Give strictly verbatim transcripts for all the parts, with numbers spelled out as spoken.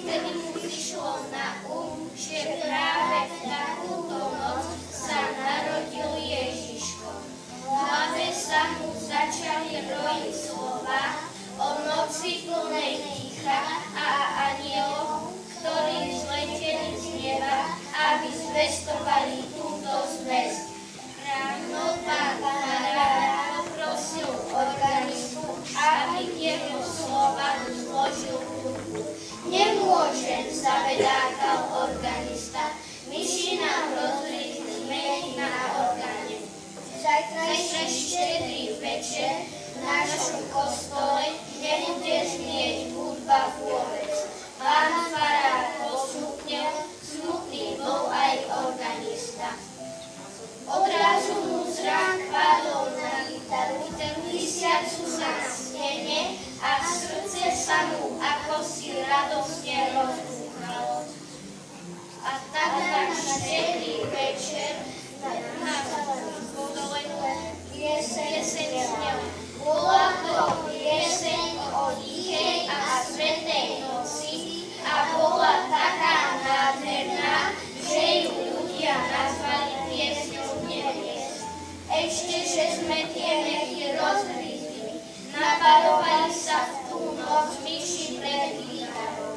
Vtedy mu prišlo na um, že práve v takúto noc sa narodil Ježiško. V hlave sa mu začali rojiť slova o noci plnej ticha a anielov, ktorí zleteli z neba, aby zvestovali túto zvesť. Ráno pán Farára poprosil organistu, aby jeho slova zložil hudbu. Nemôžem, zavedákal organista, myši nám rozriť zmeny na orgáne. Zajtrajší štedrý večer v našom kostole nebude znieť hudba vôbec. Pán farár posmutnel, smutný bol aj organista. Odrazu mu zrak padol na gitaru, visiacu na stene a srdce sa mu ako si radosne rozbúchalo. A tak na štedrý večer na kostole pieseň znela. Bola to pieseň o tichej a svätej noci a bola taká nádherná, že ju ľudia nazvali piesňou nebies. Ešte, že sme tie mechy rozhryzli, nabarovali sa v tú noc myši pred gitarou.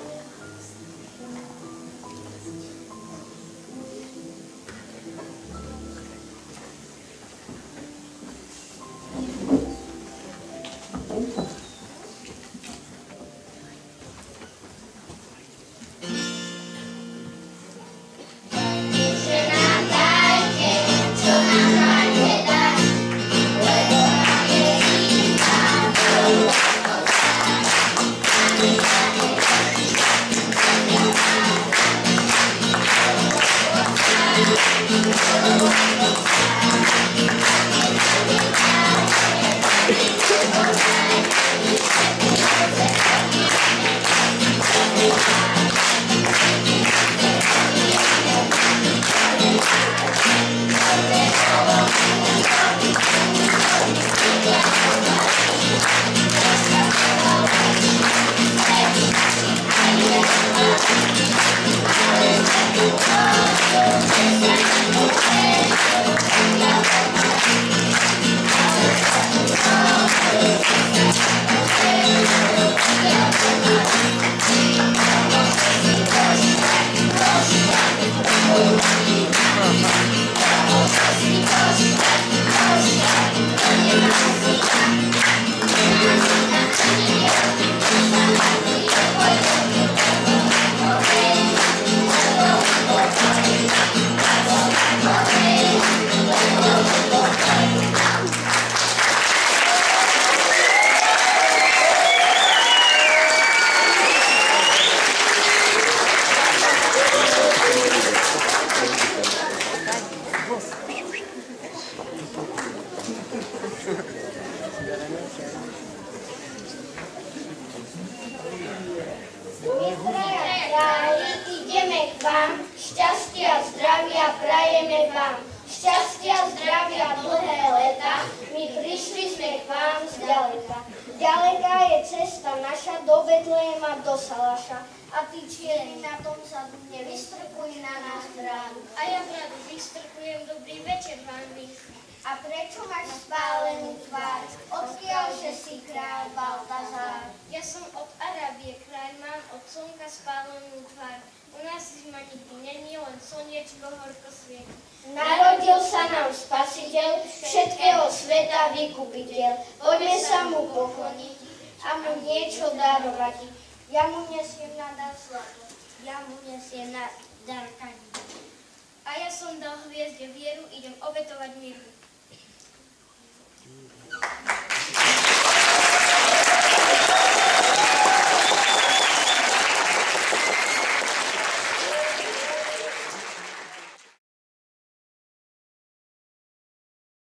Narodil sa nám Spasiteľ, všetkého sveta vykupiteľ. Poďme sa mu pokloniť a mu niečo darovať. Ja mu nesiem na dar zlato, ja mu nesiem na dar kadí. A ja som dal hviezde vieru, idem obetovať miru.